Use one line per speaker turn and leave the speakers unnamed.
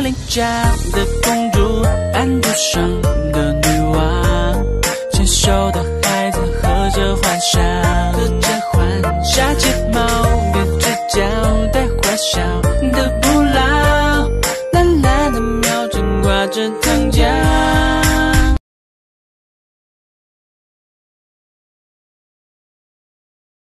邻家的公主，安徒生的女王，牵手的孩子合着欢笑，下睫毛跟嘴角带坏笑的不老，蓝蓝的秒针挂着